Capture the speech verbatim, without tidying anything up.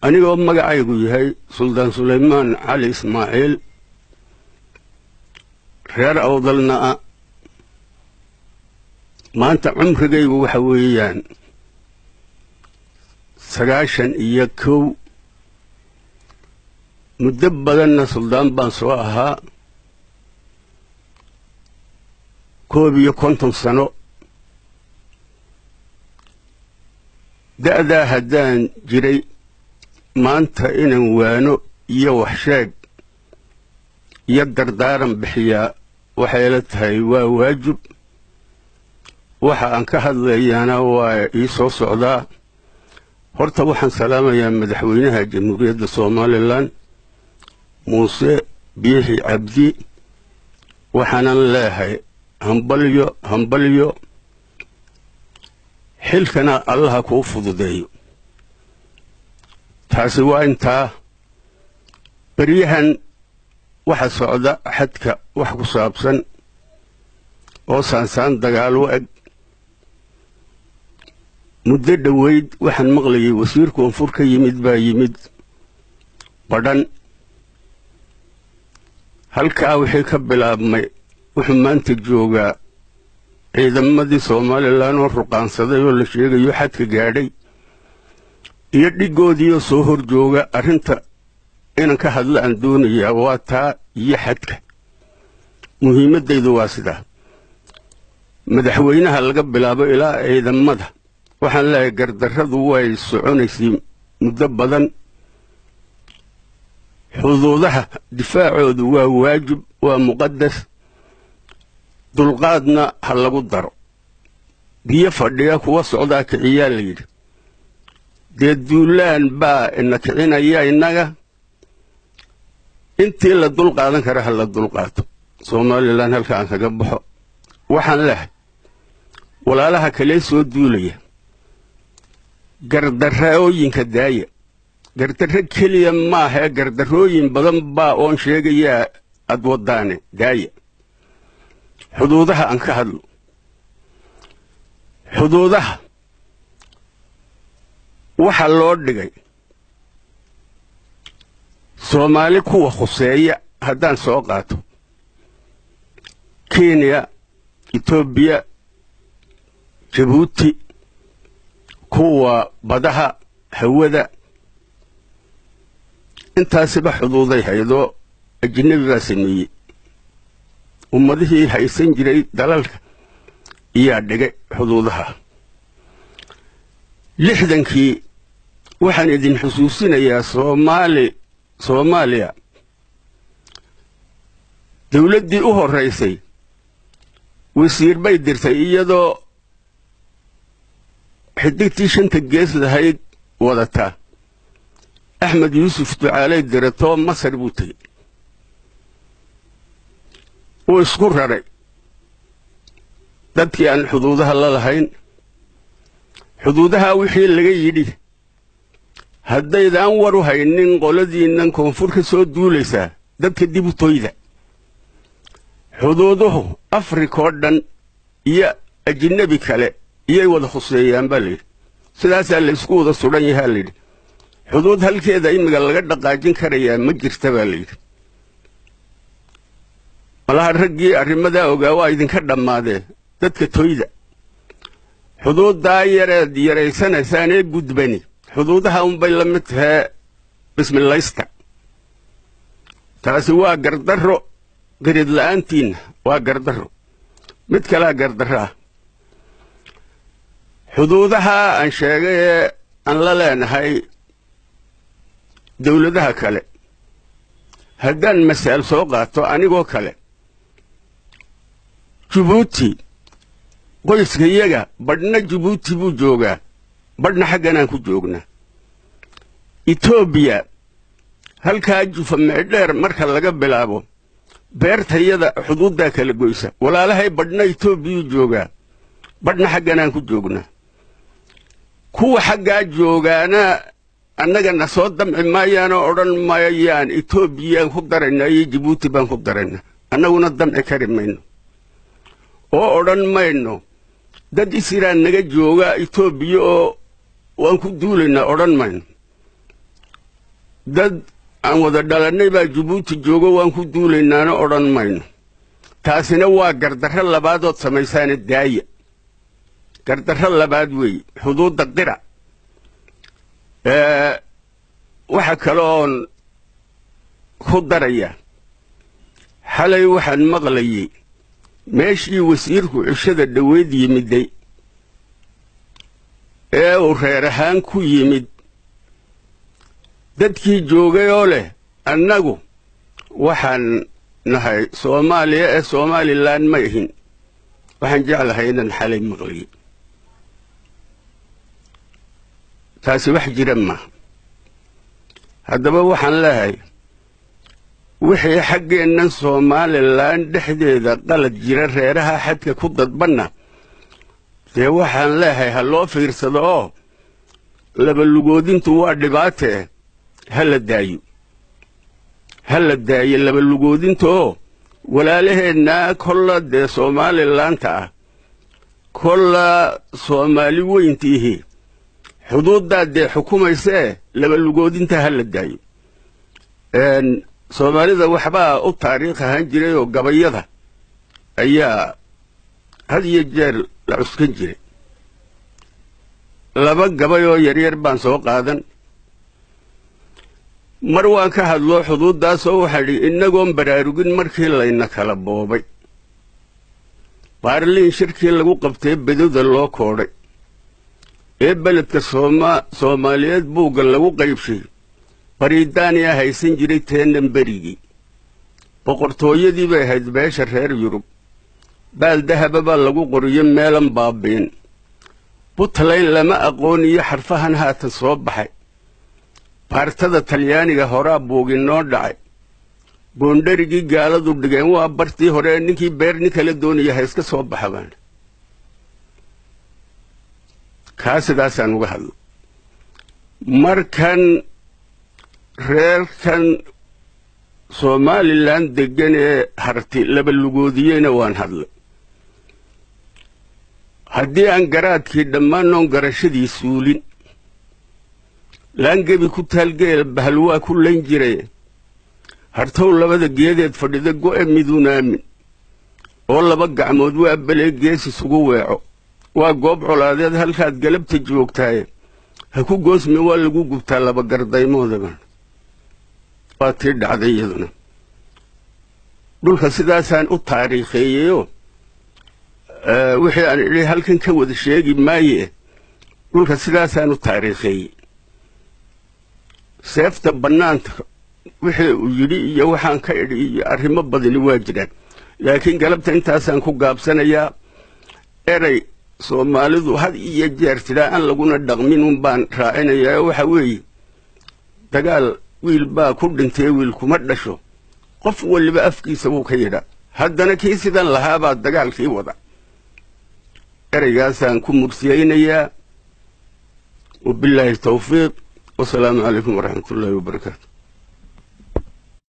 anigoo magacaygu yahay Suldaan Suleymaan Cali Ismaaciil reer awdalna maanta cumrigaygu waxa weeyaan sagaashan iyo kow muddo badanna suldaan baan soo ahaa koob iyo konton sano da'daa haddaan jiray maanta inaan waano iyo waxsheeg iyo dardaaran bixiyaa waxay la tahay waa waajib waxa aan ka hadlayaana waa ii soo socdaa horta waxaan salaamayaa madaxweynaha jamhuuriyadda Soomaaliland muuse biixi cabdi waxaanan leeyahay hambalyo hambalyo xilkana allaha kuu fududeeyo taasi waa intaa baryahan waxa socda xadka wax ku saabsan oo saansaan dagaal u eg muddo dhaweyd waxaan maqlayay wasiirku anfur ka yimid baa yimid badhan halkaa wixii ka bilaabmay wuxuu maanta joogaa ciidamadii Soomaaliland oo ruqaansaday oo la sheegayo xadka gaadhay iyo dhigoodii soo hor jooga arrinta inaan ka hadla aan doonayaa waa taa iyo xadka muhiimadaydu waa sidaa madaxweynaha laga bilaabo ilaa ciidamada waxaan leeyahay gardarradu way soconaysay muddo badan xuduudaha difaacoodu waa waajib waa muqaddas dulqaadna ha lagu daro biyo fadhiya kuwa socdaa kiciyaa la yidhi dee duulaan baa ina kicinaya innaga intii la dulqaadan kara ha la dulqaato Soomaaliland halkaan kaga baxo waxaan leeyahay walaalaha kale soo duulaya gardarrooyinka daaya gardarro keliya maaha gardarrooyin badan baa oon sheegayaa ad wadaane daaya xuduudaha aan ka hadlo xuduudaha waxa loo dhigay Soomaali kuwa khuseeya haddaan soo qaato Kenya Ethiopia Djibouti kuwa badaha hawada intaasiba xuduuday haydo ajnabiga sameeyay ummadihii haysan jiray dalalka iyo dhigay xuduudaha lixdankii waxaan idin xusuusinayaa Soomaali Soomaaliya dawladdii u horeysay wasiir bay dirtay iyadoo xidigtii shanta gees lahayd wadata Axmed Yuusuf Ducaalay dirato Masar buu tagay oo isku raray dadkii aan xuduudaha la lahayn xuduudaha wixii laga yidhi haddaydan war u haynin qoladiinnan koonfur ka soo duulaysaa dadka dib u toyda xuduuduhu Afrika oo dhan iyo ajnabi kale iyay wada khuseeyaan baa layidhi sidaasaa la isku wada sudan yahaa layidhi xuduud halkeeda imiga laga dhaqaajin karayaa ma jirta baa layidhi malaha raggii arrimadaa ogaa waa idinka dhammaadee dadka toyda xuduuddaa yareed yaraysanaysaan ee gudbani xuduudaha unbay la mid tahay bismilaysta taasi waa gardarro garid la'aantiinna waa gardarro mid kalaa gardarro ah xuduudaha aan sheegay ee aan la leenahay dawladaha kale haddaan masaal soo qaato anigoo kale Djibouti qoyska iyaga badhna Djibouti buu joogaa badhna xagganaan ku joognaa Ethiopia halkaa jufa meedheer marka laga bilaabo beertayada xuduudda kala goysa walaalahay badhna Ethiopia joogaa badhna xagganaan ku joognaa kuwa xaggaa joogaana annaga na soo damci maayaan oo odhan maayaan Ethiopia ku darayna iyo Djibouti baan ku darayna annaguna damci kari mayno oo odhan mayno dad isiraan naga jooga Ethiopia oo waan ku duulayna odhan mayno dad aan wada dhalannay baa Jabuuti joogo waan ku duulaynaana odhan mayno taasina waa gardarro labaadood samaysaana daaya gardarro labaad weeye xuduudda qira ee waxa kale oon ku daraya xalay waxaan maqlayay meeshii wasiirku cishada dhaweyd yimiday ee uu reer ahaan ku yimid dadkii joogay oo leh annagu waxaan nahay Soomaaliya ee Somaliland ma ahin waxaan jeclahay inaan xalay maqlayay taasi wax jira ma haddaba waxaan leeyahay wixii xaggeennan Somaliland dhexdeeda qalad jira reeraha xadka ku dadbanna dee waxaan leeyahay ha loo fiirsado oo laba lugoodintu waa dhibaate hala daayo hala daayo laba lugoodinta oo walaalaheenna kolla dee Somalilandta ah kolla Soomaali weyntiihi xuduuddaa dee xukumaysee laba lugoodinta hala daayo een Soomaalida waxbaa u taariikh ahaan jiray oo gabayada ayaa had iyo jeer la cuskan jiray laba gabay oo yaryar baan soo qaadan mar waan ka hadlo xuduuddaas oo waxaa dhi inagoon baraarugin markii layna kala boobay baarliin shirkii lagu qabtay bedowda loo koodhay ee beledka Soomaaliyeed buugga lagu qaybshay bariitaaniya haysan jiray teenan berigii boqortooyadii bay ahayd beesha reer Yurub baal dahaba baa lagu qoriyo meelan baabiin Puntland lama aqoon iyo xarfahan haatan soo baxay baartada Talyaaniga horaa buugi noo dhacay boondarigii gaaladu dhigeen waa bartii hore ninkii beer nin kala doonaya iska soo baxabaan kaasidaasaan uga hadlo markan reerkan Somaliland degan ee harti laba lugoodiyena waan hadlay haddii aan garaadkii dhammaanoon garashadii suulin laangebi ku taalgeel bahalwaa ku layn jiray hartow labada geedeed fadhida go'e midunaamin oo laba gacmood waa balee gees isugu weeco waa goob colaadeed halkaad galabta joogtaaye ha ku goosmi waa lagu gubtaa laba gardaymooda waa tii dhacday iyaduna dhulka sidaasaan u taariikheeyayoo wixii aan idhi halkan ka wada sheegi maaye dhulka sidaasaan u taariikheeyey seefta bannaanta wixii uu yidhi iyo waxaan ka idhi iyo arrimo badani waa jiraan laakiin galabta intaasaan ku gaabsanayaa eray Soomaalidu had iyo jeer tiraa aan laguna dhaqmin un baan raacinayaa waxa weeye dagaal wiil baa ku dhintay wiil kuma dhasho qof waliba afkiisa wuu ka yidhaa haddana kii sidan lahaa baa dagaalkii wada eraygaasaan ku mursiyaynayaa wabilaahi tawfiiq wasalaamu calaykum waraxmatullaahi wabarakaatu